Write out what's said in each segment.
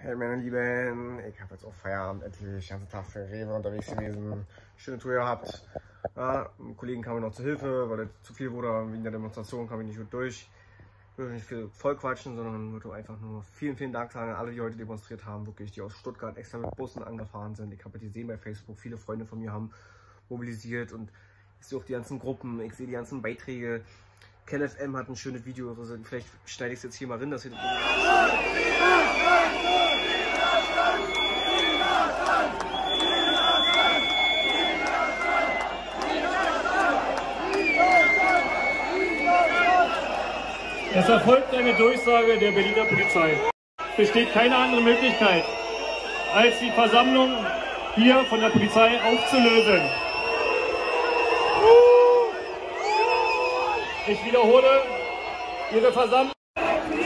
Hey meine Lieben, ich habe jetzt auch Feierabend, endlich den ganzen Tag für Rewe unterwegs gewesen. Schöne Tour gehabt. Ja, Kollegen kamen noch zur Hilfe, weil es zu viel wurde. Wegen der Demonstration kam ich nicht gut durch. Ich will nicht viel voll quatschen, sondern würde einfach nur vielen Dank sagen an alle, die heute demonstriert haben. Wirklich, die aus Stuttgart extra mit Bussen angefahren sind. Ich habe die gesehen bei Facebook. Viele Freunde von mir haben mobilisiert und ich sehe auch die ganzen Gruppen, ich sehe die ganzen Beiträge. KenFM hat ein schönes Video, also vielleicht schneide ich es jetzt hier mal rein, dass ihr das Es erfolgt eine Durchsage der Berliner Polizei. Es besteht keine andere Möglichkeit, als die Versammlung hier von der Polizei aufzulösen. Ich wiederhole, Ihre Versammlung. ja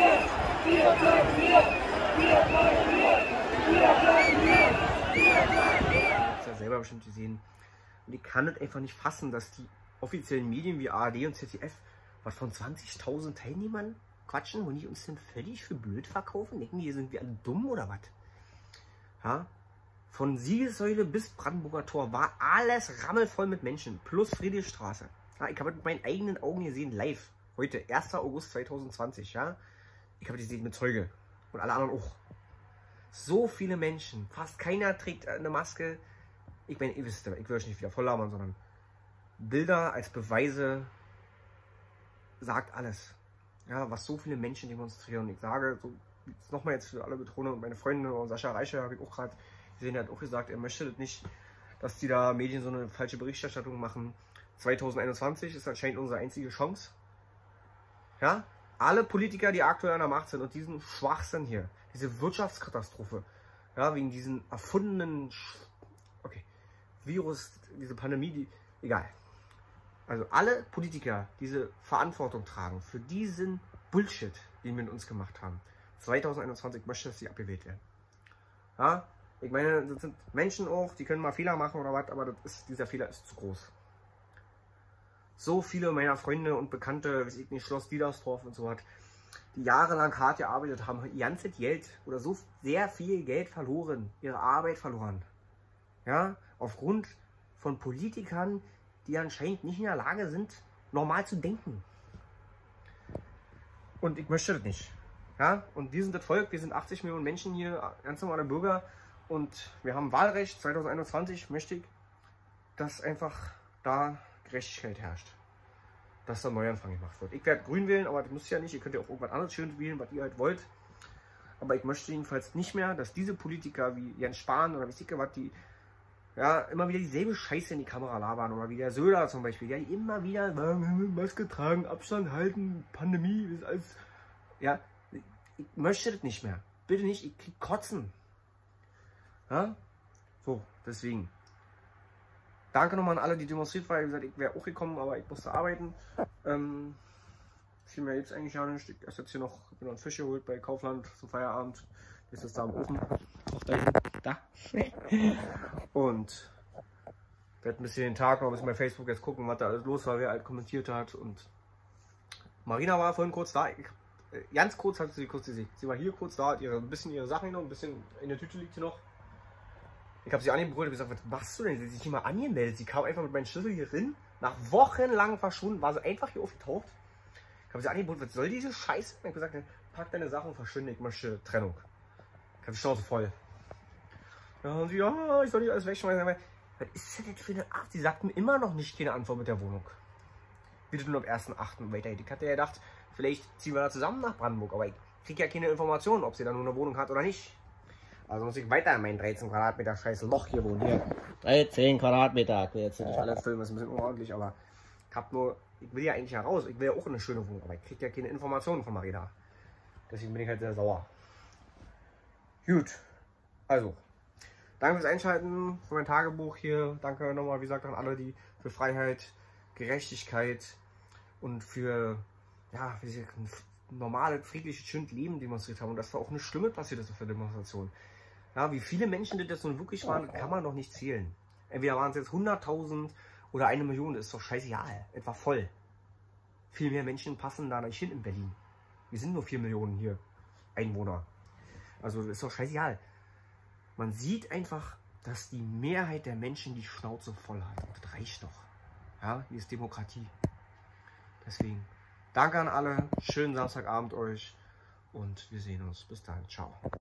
selber bestimmt gesehen. Und ich kann es einfach nicht fassen, dass die offiziellen Medien wie ARD und ZDF was von 20.000 Teilnehmern quatschen, wo die uns denn völlig für blöd verkaufen. Denken die, sind wir alle dumm oder was? Ja? Von Siegessäule bis Brandenburger Tor war alles rammelvoll mit Menschen, plus Friedrichstraße. Ja, ich habe es mit meinen eigenen Augen gesehen, live. Heute, 1. August 2020. Ja? Ich habe die gesehen mit Zeuge. Und alle anderen auch. So viele Menschen. Fast keiner trägt eine Maske. Ich meine, ihr wisst ja, ich will euch nicht wieder voll labern, sondern Bilder als Beweise sagt alles. Ja, was so viele Menschen demonstrieren. Und ich sage, so nochmal jetzt für alle Betroffenen und meine Freunde und Sascha Reiche habe ich auch gerade gesehen, er hat auch gesagt, er möchte das nicht, dass die da Medien so eine falsche Berichterstattung machen. 2021 ist anscheinend unsere einzige Chance. Ja, alle Politiker, die aktuell an der Macht sind und diesen Schwachsinn hier, diese Wirtschaftskatastrophe, ja, wegen diesen erfundenen Virus, diese Pandemie, die, egal. Also alle Politiker, diese Verantwortung tragen für diesen Bullshit, den wir mit uns gemacht haben. 2021 möchte, dass sie abgewählt werden. Ja, ich meine, das sind Menschen auch, die können mal Fehler machen oder was, aber dieser Fehler ist zu groß. So viele meiner Freunde und Bekannte, wie ich nicht, Schloss Diedersdorf und so was, die jahrelang hart gearbeitet haben, ihr ganzes Geld oder so sehr viel Geld verloren, ihre Arbeit verloren. Ja, aufgrund von Politikern, die anscheinend nicht in der Lage sind, normal zu denken. Und ich möchte das nicht. Ja, und wir sind das Volk, wir sind 80 Millionen Menschen hier, ganz normale Bürger und wir haben Wahlrecht. 2021 möchte ich, dass einfach da Gerechtigkeit herrscht. Dass da ein Neuanfang gemacht wird. Ich werde grün wählen, aber das müsst ihr ja nicht. Ihr könnt ja auch irgendwas anderes schön wählen, was ihr halt wollt. Aber ich möchte jedenfalls nicht mehr, dass diese Politiker wie Jens Spahn oder wie ich was, die ja immer wieder dieselbe Scheiße in die Kamera labern. Oder wie der Söder zum Beispiel, der immer wieder Maske tragen, Abstand halten, Pandemie ist alles. Ja, ich möchte das nicht mehr. Bitte nicht, ich krieg Kotzen. Ja? So, deswegen. Danke nochmal an alle, die demonstriert waren. Wie gesagt, ich wäre auch gekommen, aber ich musste arbeiten. Viel mehr gibt es eigentlich gar nicht. Ich esse jetzt hier noch, ich bin noch einen Fisch geholt bei Kaufland zum Feierabend. Ist das da im Ofen? Da. Und werde ein bisschen den Tag noch ein bisschen bei Facebook jetzt gucken, was da alles los war, wer halt kommentiert hat. Und Marina war vorhin kurz da. Ganz kurz hat sie kurz gesehen. Sie war hier kurz da, hat ein bisschen ihre Sachen noch, ein bisschen in der Tüte liegt hier noch. Ich habe sie angebrüllt und gesagt, was machst du denn? Sie hat sich hier mal angemeldet. Sie kam einfach mit meinem Schlüssel hier rein. Nach wochenlang verschwunden, war sie einfach hier aufgetaucht. Ich habe sie angebrüllt, was soll diese Scheiße? Ich habe gesagt, pack deine Sachen und verschwinde, ich möchte Trennung. Ich habe die Schnauze voll. Ja, und sie, ja, ich soll nicht alles wegschmeißen. Was ist das jetzt für eine Art? Sie sagt mir immer noch nicht keine Antwort mit der Wohnung. Wie das nur am 1.8. weitergeht. Ich hatte ja gedacht, vielleicht ziehen wir da zusammen nach Brandenburg, aber ich kriege ja keine Informationen, ob sie da nur eine Wohnung hat oder nicht. Also muss ich weiter in meinen 13 Quadratmeter scheiß Loch hier wohnen. Hier. 13 Quadratmeter. Ich will jetzt nicht alles filmen, das ist ein bisschen unordentlich, aber ich will ja eigentlich heraus. Ich will ja auch eine schöne Wohnung, aber ich kriege ja keine Informationen von Marina. Deswegen bin ich halt sehr sauer. Gut. Also, danke fürs Einschalten für mein Tagebuch hier. Danke nochmal, wie gesagt, an alle, die für Freiheit, Gerechtigkeit und für ja, ein normales, friedliches, schönes Leben demonstriert haben. Und das war auch eine Schlimme passiert ist auf der Demonstration. Ja, wie viele Menschen das nun wirklich waren, kann man noch nicht zählen. Entweder waren es jetzt 100.000 oder 1 Million, das ist doch scheißegal. Etwa voll. Viel mehr Menschen passen da nicht hin in Berlin. Wir sind nur 4 Millionen hier Einwohner. Also ist doch scheißegal. Man sieht einfach, dass die Mehrheit der Menschen die Schnauze voll hat. Und das reicht doch. Ja, hier ist Demokratie. Deswegen, danke an alle. Schönen Samstagabend euch. Und wir sehen uns. Bis dann. Ciao.